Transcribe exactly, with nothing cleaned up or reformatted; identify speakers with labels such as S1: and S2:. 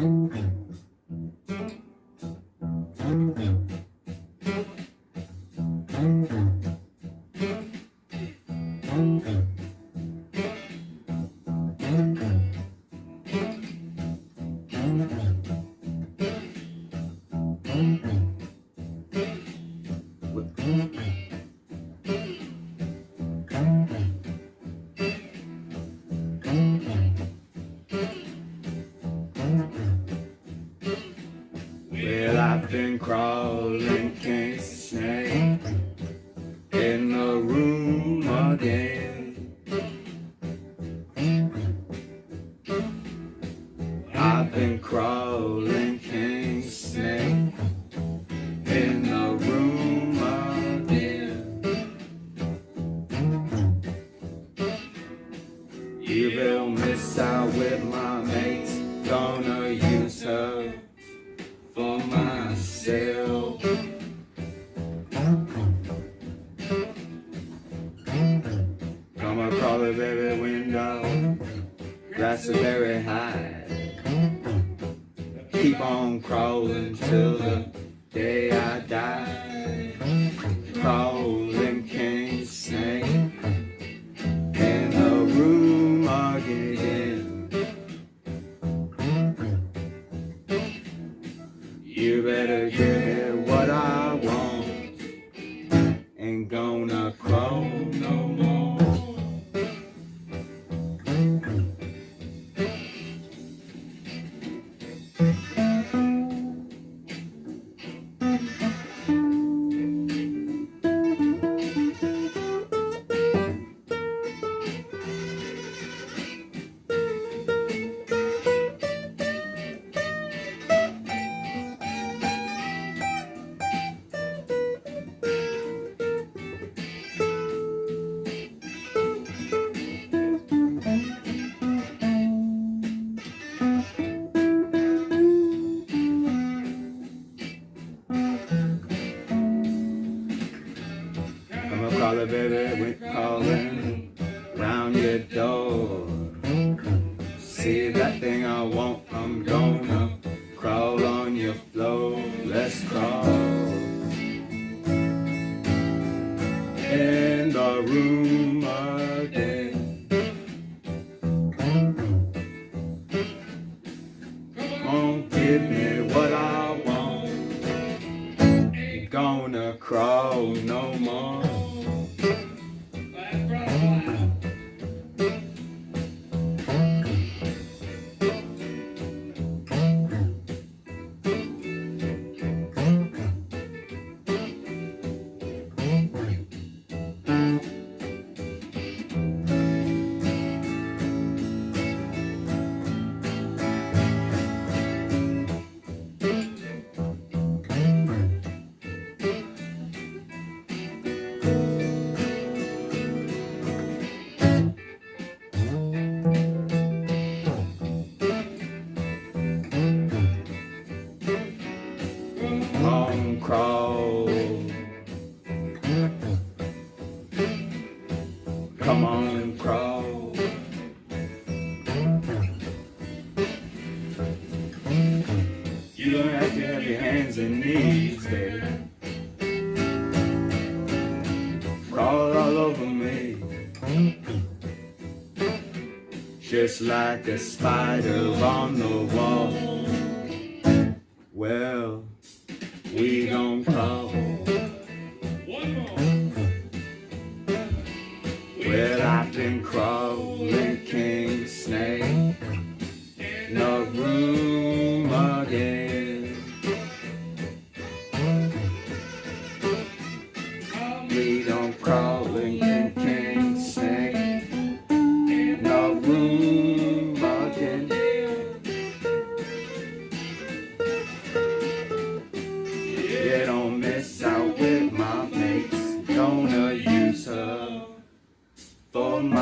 S1: Well, I've been crawling, can't snake in the room again. I've been crawling, can't snake in the room again. You will miss out with my mates, gonna use her for myself. Come across the very window, glass is very high. Keep on crawling till the day I die. Crawling, can't snake in the room again. You better give me what I want. Ain't gonna crawl no more. Call it, baby, we calling round your door. See that thing I want, I'm gonna crawl on your floor. Let's crawl in the room again. Come on, give me what I want. Ain't gonna crawl no more. Long crawl. Come on, crawl. You don't have to have your hands and knees, baby. Crawl all over me, just like a spider on the wall. Well, we gon' crawl. One more. Well, I've been crawling, king snake, no room again. We don't crawling, king snake, no room again. Yeah, don't miss out with my mates, gonna use her for my